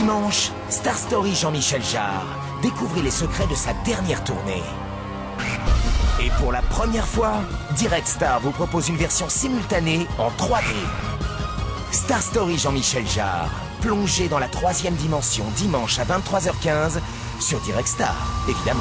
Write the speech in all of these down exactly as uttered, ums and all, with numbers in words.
Dimanche, Star Story Jean-Michel Jarre. Découvrez les secrets de sa dernière tournée. Et pour la première fois, Direct Star vous propose une version simultanée en trois D. Star Story Jean-Michel Jarre. Plongez dans la troisième dimension dimanche à vingt-trois heures quinze sur Direct Star, évidemment.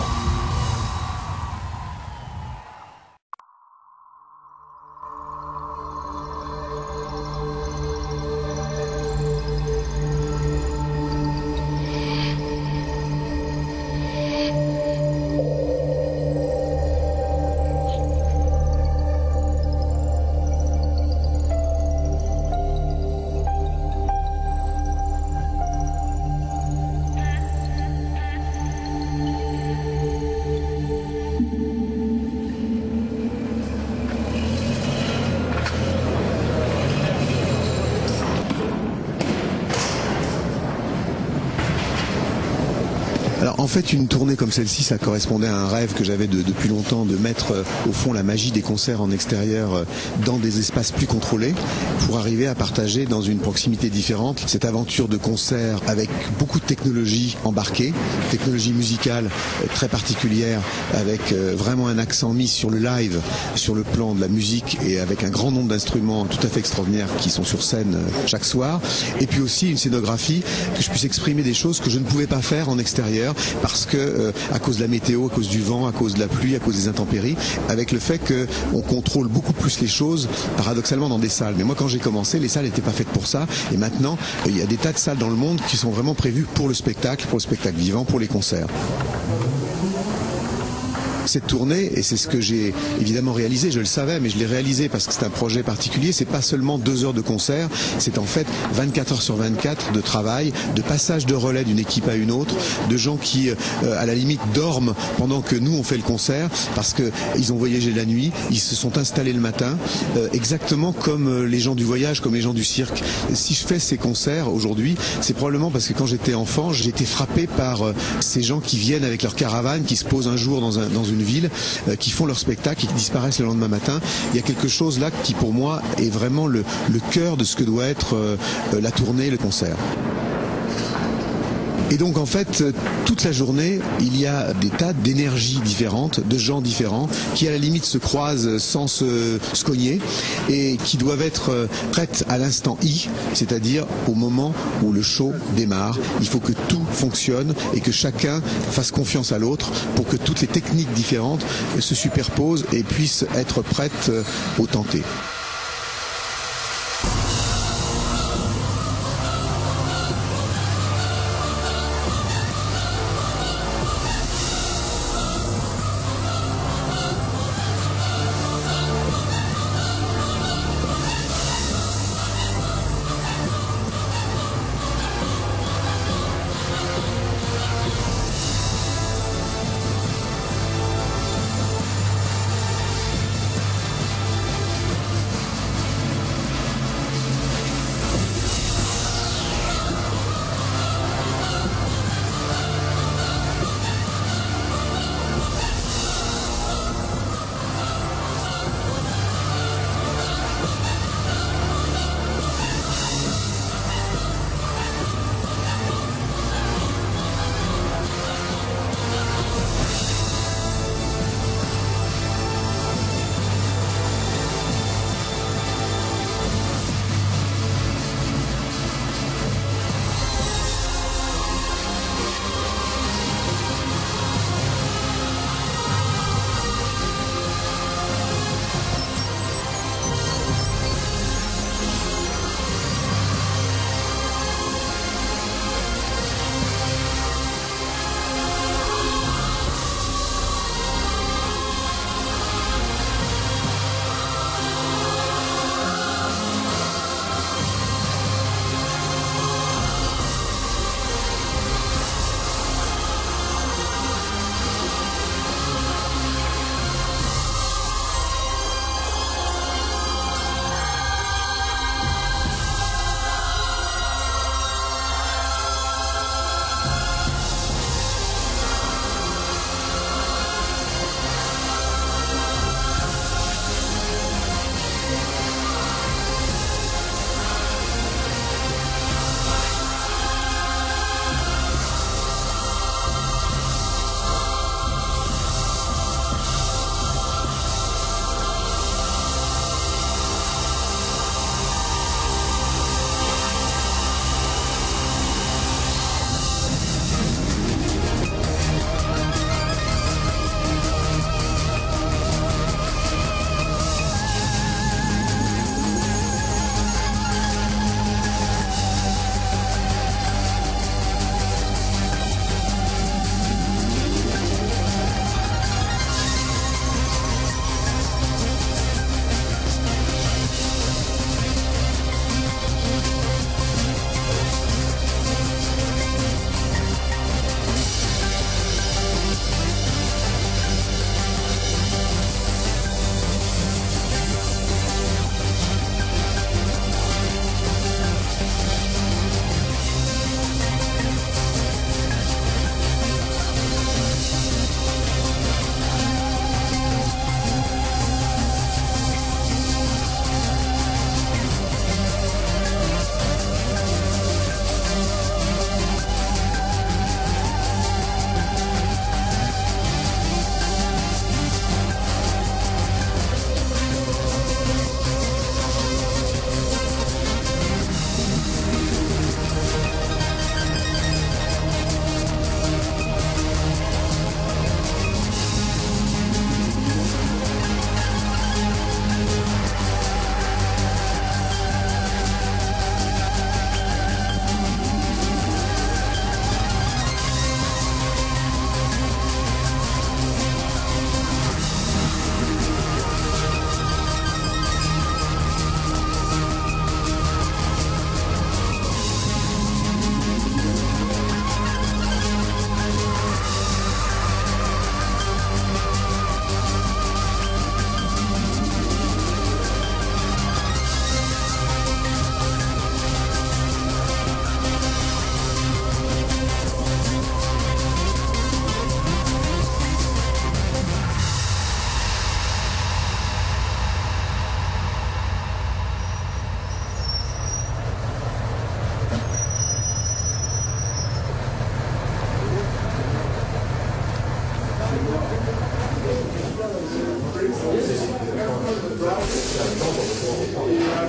Alors en fait, une tournée comme celle-ci, ça correspondait à un rêve que j'avais de, depuis longtemps, de mettre euh, au fond la magie des concerts en extérieur euh, dans des espaces plus contrôlés pour arriver à partager dans une proximité différente cette aventure de concert avec beaucoup de technologie embarquée, technologie musicale euh, très particulière avec euh, vraiment un accent mis sur le live, sur le plan de la musique et avec un grand nombre d'instruments tout à fait extraordinaires qui sont sur scène euh, chaque soir, et puis aussi une scénographie que je puisse exprimer des choses que je ne pouvais pas faire en extérieur parce que euh, à cause de la météo, à cause du vent, à cause de la pluie, à cause des intempéries, avec le fait qu'on contrôle beaucoup plus les choses paradoxalement dans des salles. Mais moi quand j'ai commencé, les salles n'étaient pas faites pour ça, et maintenant euh, il y a des tas de salles dans le monde qui sont vraiment prévues pour le spectacle, pour le spectacle vivant, pour les concerts. Cette tournée, et c'est ce que j'ai évidemment réalisé, je le savais, mais je l'ai réalisé parce que c'est un projet particulier, c'est pas seulement deux heures de concert, c'est en fait vingt-quatre heures sur vingt-quatre de travail, de passage de relais d'une équipe à une autre, de gens qui, euh, à la limite, dorment pendant que nous on fait le concert, parce qu'ils ont voyagé la nuit, ils se sont installés le matin, euh, exactement comme euh, les gens du voyage, comme les gens du cirque. Si je fais ces concerts aujourd'hui, c'est probablement parce que quand j'étais enfant, j'ai été frappé par euh, ces gens qui viennent avec leur caravane, qui se posent un jour dans, un, dans une ville, euh, qui font leur spectacle et qui disparaissent le lendemain matin. Il y a quelque chose là qui pour moi est vraiment le, le cœur de ce que doit être euh, la tournée, le concert. Et donc en fait, toute la journée, il y a des tas d'énergies différentes, de gens différents, qui à la limite se croisent sans se, se cogner, et qui doivent être prêtes à l'instant I, c'est-à-dire au moment où le show démarre. Il faut que tout fonctionne et que chacun fasse confiance à l'autre pour que toutes les techniques différentes se superposent et puissent être prêtes au tenté.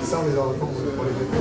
ça, on les a pour les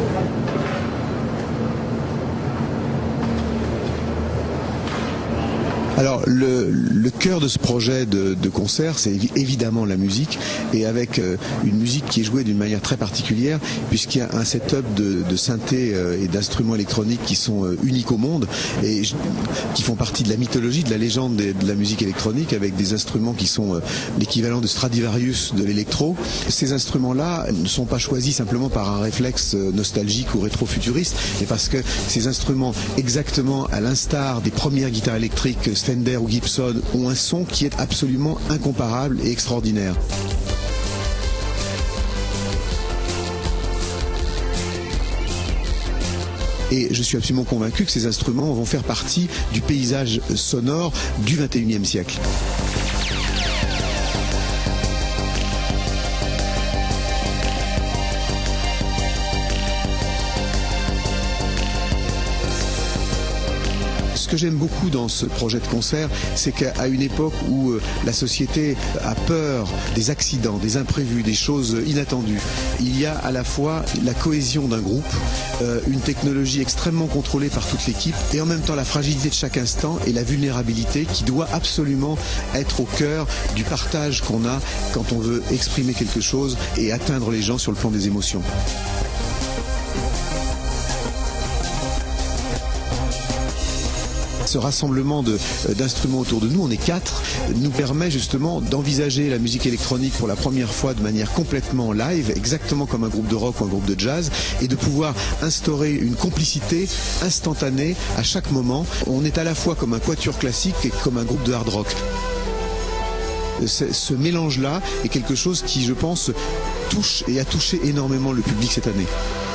Alors le, le cœur de ce projet de, de concert, c'est évidemment la musique, et avec euh, une musique qui est jouée d'une manière très particulière, puisqu'il y a un setup de, de synthé euh, et d'instruments électroniques qui sont euh, uniques au monde, et je, qui font partie de la mythologie, de la légende de, de la musique électronique, avec des instruments qui sont euh, l'équivalent de Stradivarius de l'électro. Ces instruments-là ne sont pas choisis simplement par un réflexe euh, nostalgique ou rétro-futuriste, mais parce que ces instruments, exactement à l'instar des premières guitares électriques Fender ou Gibson, ont un son qui est absolument incomparable et extraordinaire. Et je suis absolument convaincu que ces instruments vont faire partie du paysage sonore du vingt et unième siècle. Ce que j'aime beaucoup dans ce projet de concert, c'est qu'à une époque où la société a peur des accidents, des imprévus, des choses inattendues, il y a à la fois la cohésion d'un groupe, euh, une technologie extrêmement contrôlée par toute l'équipe, et en même temps la fragilité de chaque instant et la vulnérabilité qui doit absolument être au cœur du partage qu'on a quand on veut exprimer quelque chose et atteindre les gens sur le plan des émotions. Ce rassemblement d'instruments autour de nous, on est quatre, nous permet justement d'envisager la musique électronique pour la première fois de manière complètement live, exactement comme un groupe de rock ou un groupe de jazz, et de pouvoir instaurer une complicité instantanée à chaque moment. On est à la fois comme un quatuor classique et comme un groupe de hard rock. Ce mélange-là est quelque chose qui, je pense, touche et a touché énormément le public cette année.